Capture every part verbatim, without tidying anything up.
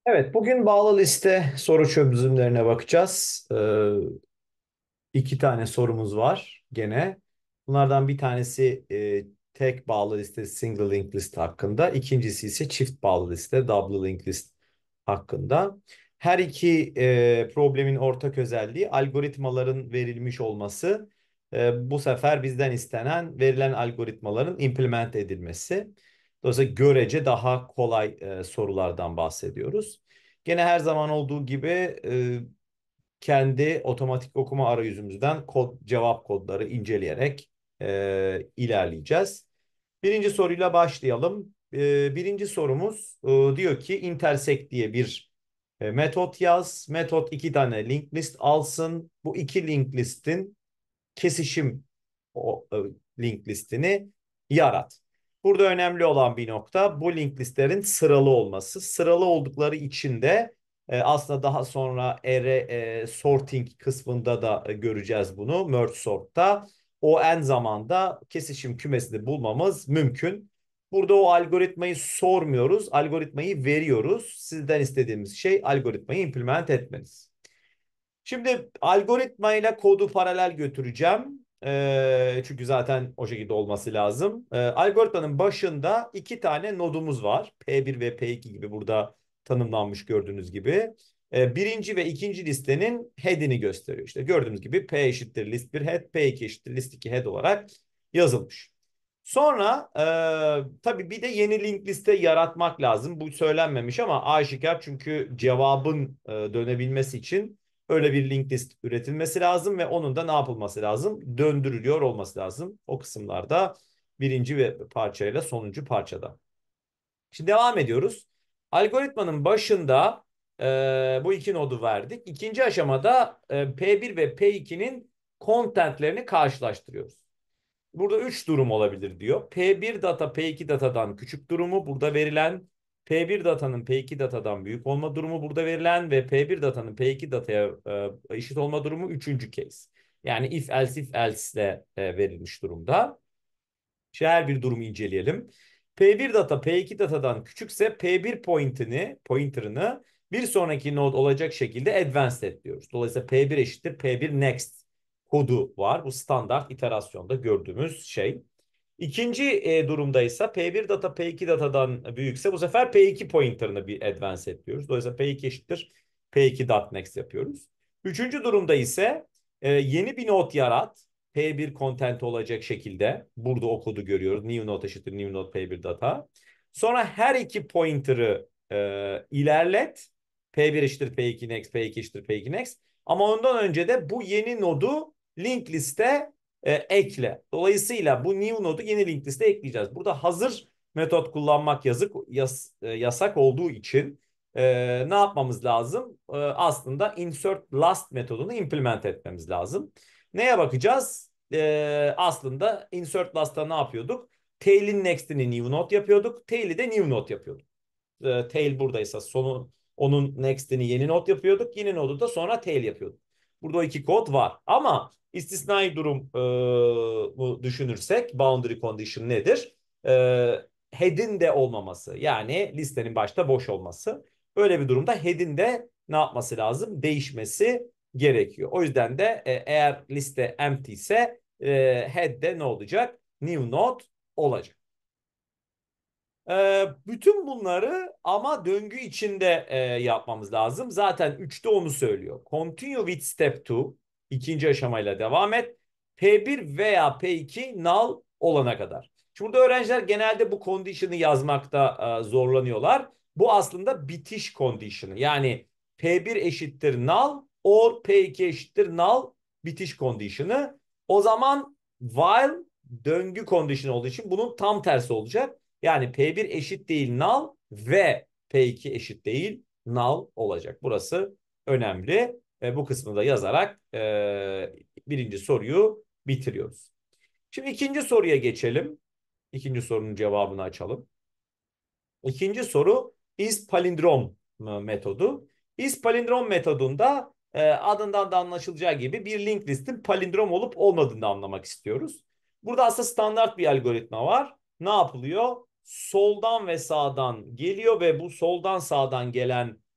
Evet, bugün bağlı liste soru çözümlerine bakacağız. Ee, iki tane sorumuz var gene. Bunlardan bir tanesi e, tek bağlı liste single linked list hakkında. İkincisi ise çift bağlı liste double linked list hakkında. Her iki e, problemin ortak özelliği algoritmaların verilmiş olması. E, bu sefer bizden istenen verilen algoritmaların implement edilmesi. Dolayısıyla görece daha kolay e, sorulardan bahsediyoruz. Gene her zaman olduğu gibi e, kendi otomatik okuma arayüzümüzden kod, cevap kodları inceleyerek e, ilerleyeceğiz. Birinci soruyla başlayalım. E, birinci sorumuz e, diyor ki intersect diye bir e, metot yaz. Metot iki tane linked list alsın. Bu iki linked listin kesişim o, e, link listini yarat. Burada önemli olan bir nokta bu link listlerin sıralı olması. Sıralı oldukları için de e, aslında daha sonra ere, e, sorting kısmında da e, göreceğiz bunu. Merge sort'ta. O en zamanda kesişim kümesini bulmamız mümkün. Burada o algoritmayı sormuyoruz, algoritmayı veriyoruz. Sizden istediğimiz şey algoritmayı implement etmeniz. Şimdi algoritmayla kodu paralel götüreceğim. Ee, çünkü zaten o şekilde olması lazım. Ee, algoritmanın başında iki tane nodumuz var. P bir ve P iki gibi burada tanımlanmış gördüğünüz gibi. Ee, birinci ve ikinci listenin head'ini gösteriyor. İşte gördüğünüz gibi P eşittir list bir head, P iki eşittir list iki head olarak yazılmış. Sonra e, tabii bir de yeni link liste yaratmak lazım. Bu söylenmemiş ama aşikar çünkü cevabın e, dönebilmesi için öyle bir link list üretilmesi lazım ve onun da ne yapılması lazım? Döndürülüyor olması lazım. O kısımlarda birinci ve parçayla sonuncu parçada. Şimdi devam ediyoruz. Algoritmanın başında e, bu iki nodu verdik. İkinci aşamada e, P bir ve P ikinin contentlerini karşılaştırıyoruz. Burada üç durum olabilir diyor. P bir data P iki datadan küçük durumu burada verilen, P bir datanın P iki datadan büyük olma durumu burada verilen ve P bir datanın P iki dataya e, eşit olma durumu üçüncü case. Yani if else if else ile e, verilmiş durumda. Şimdi her bir durumu inceleyelim. P bir data P iki datadan küçükse P bir pointini, pointer'ını bir sonraki node olacak şekilde advanced et diyoruz. Dolayısıyla P bir eşittir P bir next kodu var. Bu standart iterasyonda gördüğümüz şey. İkinci e, durumda ise P bir data P iki datadan büyükse bu sefer P iki pointer'ını bir advance et diyoruz. Dolayısıyla P iki eşittir P iki dot next yapıyoruz. Üçüncü durumda ise e, yeni bir node yarat. P bir content olacak şekilde burada o kodu görüyoruz. New node eşittir new node P bir data. Sonra her iki pointer'ı e, ilerlet. P bir eşittir P iki next, P iki eşittir P iki next. Ama ondan önce de bu yeni nodu link liste e, ekle. Dolayısıyla bu new node'u yeni link liste ekleyeceğiz. Burada hazır metot kullanmak yazık yas, e, yasak olduğu için e, ne yapmamız lazım? E, aslında insert last metodunu implement etmemiz lazım. Neye bakacağız? Ee, aslında insert last'ta ne yapıyorduk? Tail'in next'ini new node yapıyorduk. Tail'i de new node yapıyorduk. Ee, tail buradaysa sonu onun next'ini yeni node yapıyorduk. Yeni node'u da sonra tail yapıyorduk. Burada o iki kod var. Ama istisnai durum e, bu düşünürsek boundary condition nedir? E, head'in de olmaması. Yani listenin başta boş olması. Böyle bir durumda head'in de ne yapması lazım? Değişmesi gerekiyor. O yüzden de e, eğer liste empty ise e, head'de ne olacak? New node olacak. Ee, bütün bunları ama döngü içinde e, yapmamız lazım. Zaten üçte onu söylüyor. Continue with step iki. İkinci aşamayla devam et. P bir veya P iki null olana kadar. Şimdi burada öğrenciler genelde bu condition'ı yazmakta e, zorlanıyorlar. Bu aslında bitiş condition'ı. Yani P bir eşittir null or P iki eşittir null bitiş condition'ı. O zaman while döngü condition olduğu için bunun tam tersi olacak. Yani P bir eşit değil null ve P iki eşit değil null olacak. Burası önemli. Ve bu kısmı da yazarak e, birinci soruyu bitiriyoruz. Şimdi ikinci soruya geçelim. İkinci sorunun cevabını açalım. İkinci soru is palindrom metodu. Is palindrom metodunda e, adından da anlaşılacağı gibi bir link listin palindrom olup olmadığını anlamak istiyoruz. Burada aslında standart bir algoritma var. Ne yapılıyor? Soldan ve sağdan geliyor ve bu soldan sağdan gelen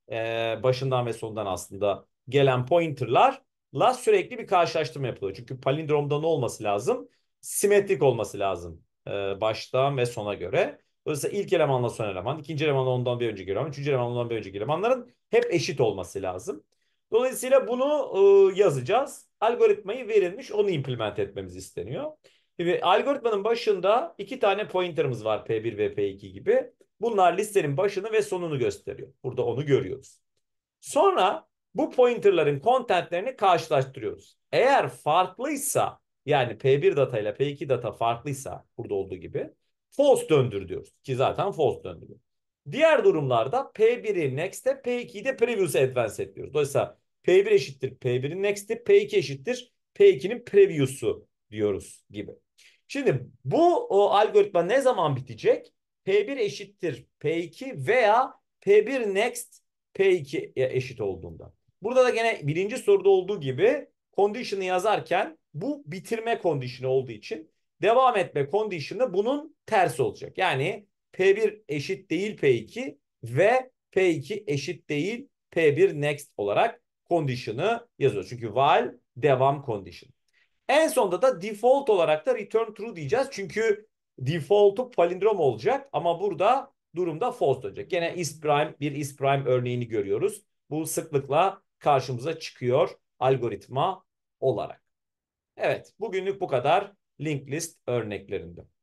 e, başından ve sonundan aslında gelen pointerlarla sürekli bir karşılaştırma yapılıyor. Çünkü palindromda ne olması lazım? Simetrik olması lazım e, baştan ve sona göre. Dolayısıyla ilk elemanla son eleman, ikinci elemanla ondan bir önceki eleman, üçüncü elemanla ondan bir önceki elemanların hep eşit olması lazım. Dolayısıyla bunu e, yazacağız. Algoritmayı verilmiş, onu implement etmemiz isteniyor. Şimdi algoritmanın başında iki tane pointer'ımız var, P bir ve P iki gibi. Bunlar listenin başını ve sonunu gösteriyor. Burada onu görüyoruz. Sonra bu pointer'ların contentlerini karşılaştırıyoruz. Eğer farklıysa, yani P bir data ile P iki data farklıysa burada olduğu gibi false döndür diyoruz. Ki zaten false döndürüyor. Diğer durumlarda P biri next'e, P ikiyi de previous'a advance et diyoruz. Dolayısıyla P bir eşittir P birin next'i, P iki eşittir P ikinin preview'su diyoruz gibi. Şimdi bu o algoritma ne zaman bitecek? P bir eşittir P iki veya P bir next P ikiye eşit olduğunda. Burada da gene birinci soruda olduğu gibi condition'ı yazarken bu bitirme condition'ı olduğu için devam etme condition'ı bunun tersi olacak. Yani P bir eşit değil P iki ve P iki eşit değil P bir next olarak condition'ı yazıyoruz. Çünkü while devam condition. En sonunda da default olarak da return true diyeceğiz. Çünkü default'u palindrom olacak ama burada durumda false olacak. Gene is prime bir is prime örneğini görüyoruz. Bu sıklıkla karşımıza çıkıyor algoritma olarak. Evet, bugünlük bu kadar linked list örneklerinde.